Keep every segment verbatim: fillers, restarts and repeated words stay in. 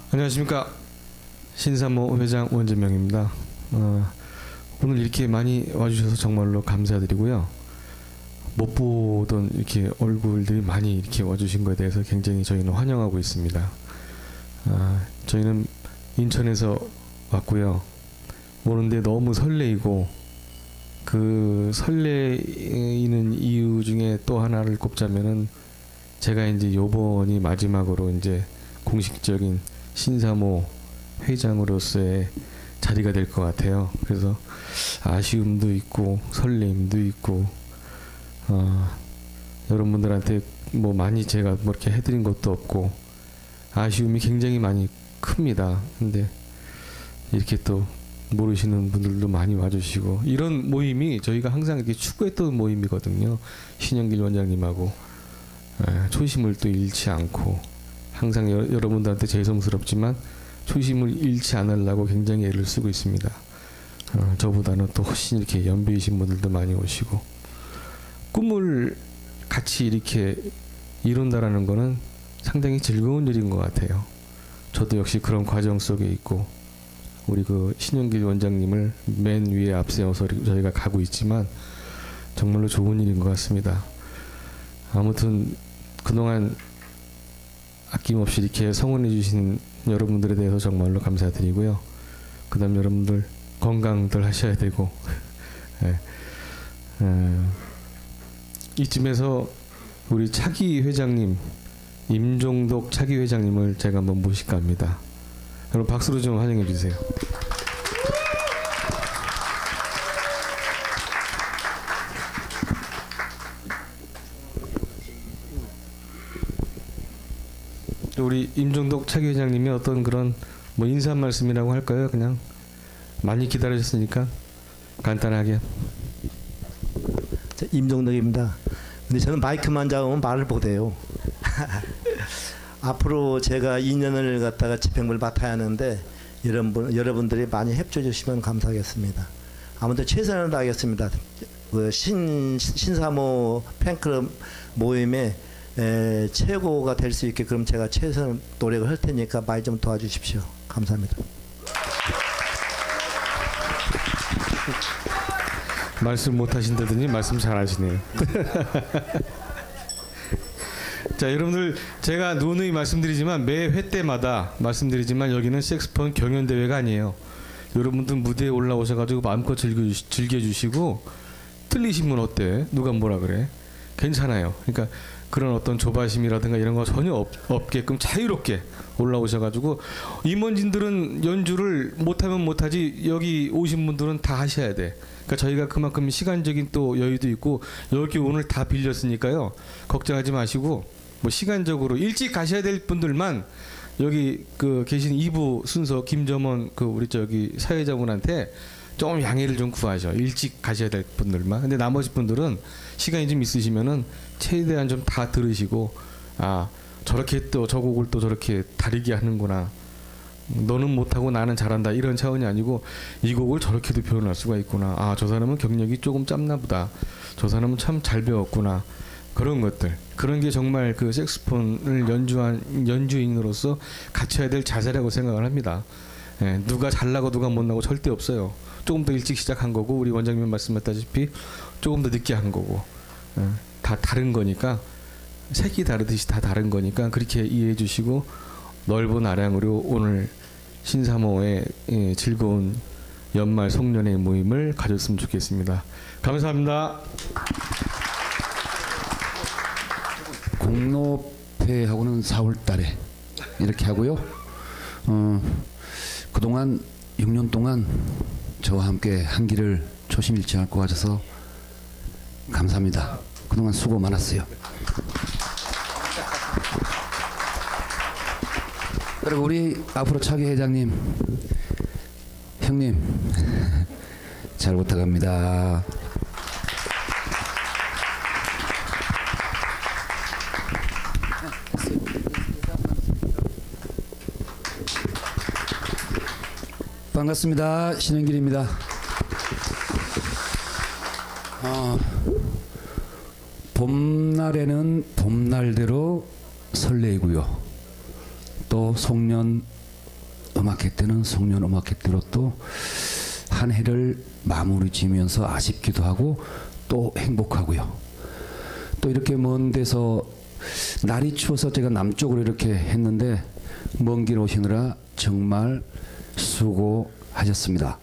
안녕하십니까. 신사모 회장 원재명입니다. 어, 오늘 이렇게 많이 와주셔서 정말로 감사드리고요. 못 보던 이렇게 얼굴들이 많이 이렇게 와주신 것에 대해서 굉장히 저희는 환영하고 있습니다. 어, 저희는 인천에서 왔고요. 오는데 너무 설레이고, 그 설레이는 이유 중에 또 하나를 꼽자면은 제가 이제 요번이 마지막으로 이제 공식적인 신사모 회장으로서의 자리가 될 것 같아요. 그래서 아쉬움도 있고 설레임도 있고, 어, 여러분들한테 뭐 많이 제가 뭐 이렇게 해드린 것도 없고 아쉬움이 굉장히 많이 큽니다. 근데 이렇게 또 모르시는 분들도 많이 와주시고, 이런 모임이 저희가 항상 이렇게 추구했던 모임이거든요. 신영길 원장님하고 에, 초심을 또 잃지 않고, 항상 여, 여러분들한테 죄송스럽지만 초심을 잃지 않으려고 굉장히 애를 쓰고 있습니다. 어, 저보다는 또 훨씬 이렇게 연배이신 분들도 많이 오시고, 꿈을 같이 이렇게 이룬다라는 거는 상당히 즐거운 일인 것 같아요. 저도 역시 그런 과정 속에 있고, 우리 그 신영길 원장님을 맨 위에 앞세워서 저희가 가고 있지만 정말로 좋은 일인 것 같습니다. 아무튼 그동안 아낌없이 이렇게 성원해 주신 여러분들에 대해서 정말로 감사드리고요. 그 다음 여러분들 건강들 하셔야 되고 네. 에, 이쯤에서 우리 차기 회장님, 임종덕 차기 회장님을 제가 한번 모실까 합니다. 여러분 박수로 좀 환영해 주세요. 우리 임종덕 차기 회장님이 어떤 그런 뭐 인사 말씀이라고 할까요? 그냥 많이 기다리셨으니까 간단하게. 자, 임종덕입니다. 근데 저는 마이크만 잡으면 말을 못해요. 앞으로 제가 이 년을 갖다가 집행부를 맡아야 하는데 여러분, 여러분들이 많이 협조해 주시면 감사하겠습니다. 아무튼 최선을 다하겠습니다. 그 신, 신사모 팬클럽 모임에 에, 최고가 될 수 있게 그럼 제가 최선 노력을 할 테니까 많이 좀 도와주십시오. 감사합니다. 말씀 못 하신다더니 말씀 잘 하시네요. 자, 여러분들 제가 누누이 말씀드리지만 매 회 때마다 말씀드리지만 여기는 색스폰 경연대회가 아니에요. 여러분들 무대에 올라오셔가지고 마음껏 즐겨주시, 즐겨주시고, 틀리시면 어때? 누가 뭐라 그래? 괜찮아요. 그러니까 그런 어떤 조바심이라든가 이런 거 전혀 없, 없게끔 자유롭게 올라오셔가지고, 임원진들은 연주를 못하면 못하지 여기 오신 분들은 다 하셔야 돼. 그러니까 저희가 그만큼 시간적인 또 여유도 있고 여기 오늘 다 빌렸으니까요. 걱정하지 마시고, 뭐 시간적으로 일찍 가셔야 될 분들만 여기 그 계신 이 부 순서 김점원 그 우리 저기 사회자분한테 좀 양해를 좀 구하죠. 일찍 가셔야 될 분들만. 근데 나머지 분들은 시간이 좀 있으시면은 최대한 좀 다 들으시고, 아 저렇게 또 저 곡을 또 저렇게 다르게 하는구나, 너는 못하고 나는 잘한다, 이런 차원이 아니고 이 곡을 저렇게도 표현할 수가 있구나, 아 저 사람은 경력이 조금 짧나 보다, 저 사람은 참 잘 배웠구나, 그런 것들, 그런 게 정말 그 색소폰을 연주한 연주인으로서 갖춰야 될 자세라고 생각을 합니다. 예, 누가 잘나고 누가 못나고 절대 없어요. 조금 더 일찍 시작한 거고, 우리 원장님 말씀하셨다시피 조금 더 늦게 한 거고, 예, 다 다른 거니까, 색이 다르듯이 다 다른 거니까 그렇게 이해해 주시고 넓은 아량으로 오늘 신사모의 예, 즐거운 연말 송년회 모임을 가졌으면 좋겠습니다. 감사합니다. 공로패하고는 사월 달에 이렇게 하고요. 어, 그동안 육 년 동안 저와 함께 한 길을 초심 잃지 않고 가셔서 감사합니다. 그동안 수고 많았어요. 그리고 우리 앞으로 차기 회장님, 형님 잘 부탁합니다. 반갑습니다. 신영길입니다. 어, 봄날에는 봄날대로 설레이고요. 또 송년 음악회 때는 송년 음악회 때로 또 한 해를 마무리 지으면서 아쉽기도 하고 또 행복하고요. 또 이렇게 먼 데서 날이 추워서 제가 남쪽으로 이렇게 했는데 먼 길 오시느라 정말 수고하셨습니다.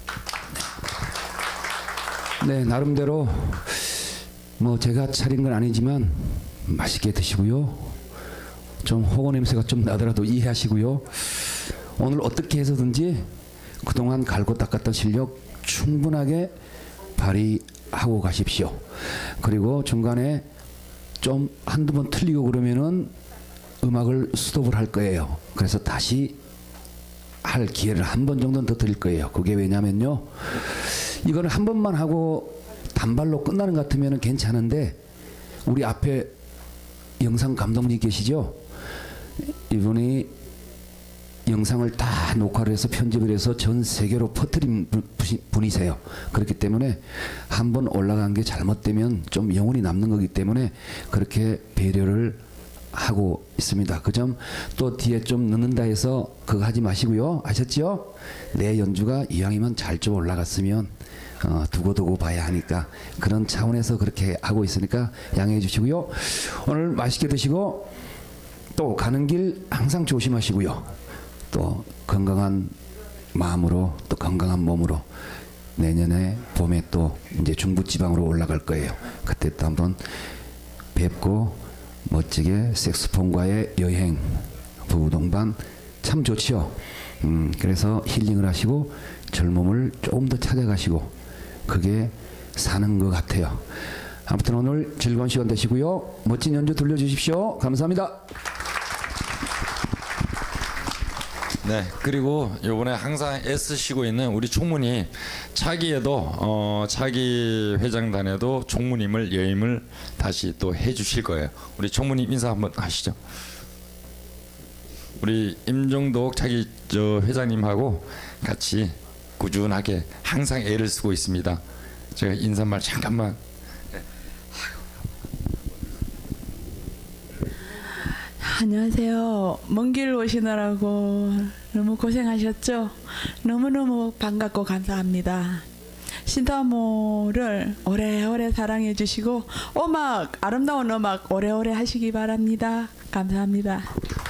네, 나름대로 뭐 제가 차린 건 아니지만 맛있게 드시고요. 좀 호거 냄새가 좀 나더라도 이해하시고요. 오늘 어떻게 해서든지 그동안 갈고 닦았던 실력 충분하게 발휘하고 가십시오. 그리고 중간에 좀 한두 번 틀리고 그러면은 음악을 스톱을 할 거예요. 그래서 다시 할 기회를 한 번 정도는 더 드릴 거예요. 그게 왜냐면요, 이거는 한 번만 하고 단발로 끝나는 것 같으면 괜찮은데 우리 앞에 영상 감독님 계시죠? 이분이 영상을 다 녹화를 해서 편집을 해서 전 세계로 퍼뜨린 분이세요. 그렇기 때문에 한번 올라간 게 잘못되면 좀 영혼이 남는 거기 때문에 그렇게 배려를 하고 있습니다. 그 점 또 뒤에 좀 늦는다 해서 그거 하지 마시고요. 아셨죠? 내 연주가 이왕이면 잘 좀 올라갔으면 어, 두고두고 봐야 하니까 그런 차원에서 그렇게 하고 있으니까 양해해 주시고요. 오늘 맛있게 드시고 또 가는 길 항상 조심하시고요. 또 건강한 마음으로 또 건강한 몸으로 내년에 봄에 또 이제 중부지방으로 올라갈 거예요. 그때 또 한번 뵙고 멋지게 색소폰과의 여행 부부동반 참 좋지요. 음, 그래서 힐링을 하시고 젊음을 조금 더 찾아가시고 그게 사는 것 같아요. 아무튼 오늘 즐거운 시간 되시고요. 멋진 연주 들려주십시오. 감사합니다. 네, 그리고 요번에 항상 애쓰시고 있는 우리 총무님 차기에도 어, 차기 회장단에도 총무님을 여임을 다시 또 해주실 거예요. 우리 총무님 인사 한번 하시죠. 우리 임종덕 차기 저 회장님하고 같이 꾸준하게 항상 애를 쓰고 있습니다. 제가 인사말 잠깐만. 안녕하세요. 먼 길 오시느라고 너무 고생하셨죠? 너무너무 반갑고 감사합니다. 신사모를 오래오래 사랑해 주시고 음악, 아름다운 음악 오래오래 하시기 바랍니다. 감사합니다.